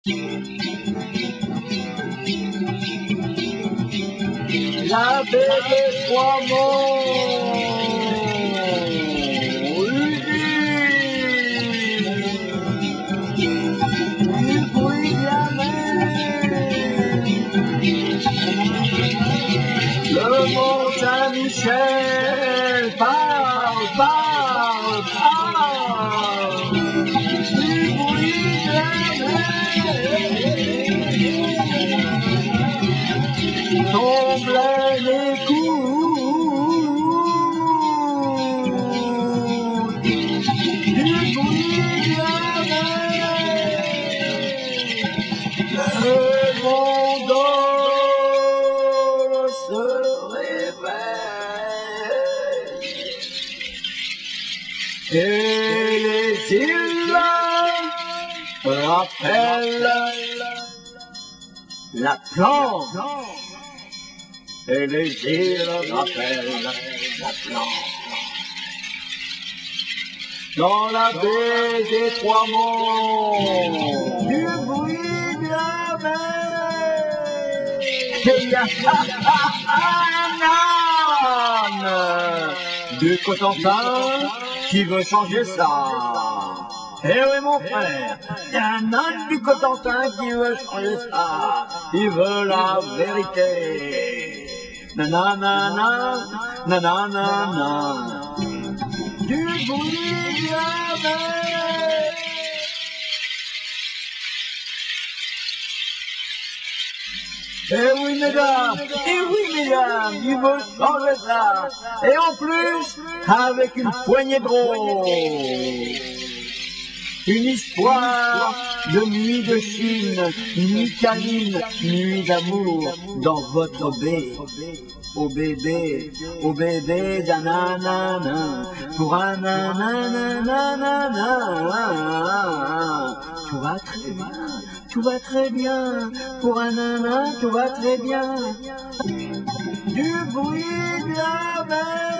La baie des trois monts, du bruit de la mer, le mont Saint-Michel parle, parle, parle, du bruit de la mer, tombe les coups, du bruit de la mer, le monde se réveille et les îles rappellent la plante. Et les îles rappellent la plante. Dans la baie des trois monts, du bruit de la mer, il y a un âne du Cotentin qui veut changer ça. Eh oui mon frère, il y a un âne du Cotentin qui veut changer ça. Il veut la vérité. Nanana, nanana, du bruit de la mer. Eh oui mesdames, il veut changer ça. Et en plus, avec une poignée de roses. Une histoire de nuit de Chine, nuit câline, nuit d'amour dans votre baie. Au bébé, nanana, pour un nanana, tout va très bien, tout va très bien, pour un nanana, tout va très bien. Du bruit de la mer.